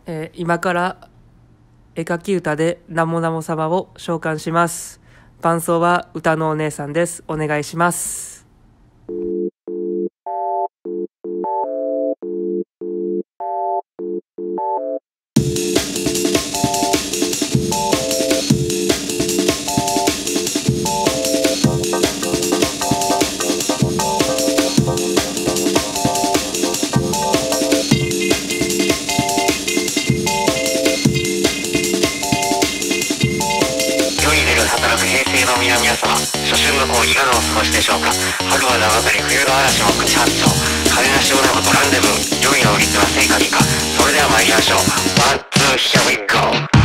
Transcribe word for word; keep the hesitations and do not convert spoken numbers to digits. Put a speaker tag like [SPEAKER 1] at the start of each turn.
[SPEAKER 1] えー今から絵描き歌でナモナモ様を召喚します。伴奏は歌のお姉さんです。お願いします。
[SPEAKER 2] 世に出る働く平成の皆々様、初春の子いかがお過ごしでしょうか。春は長かり冬の嵐も口八丁、金なし女子とランデブー、良いの売り手は成果にか。それでは参りましょう。ワンツーヒアウィゴー。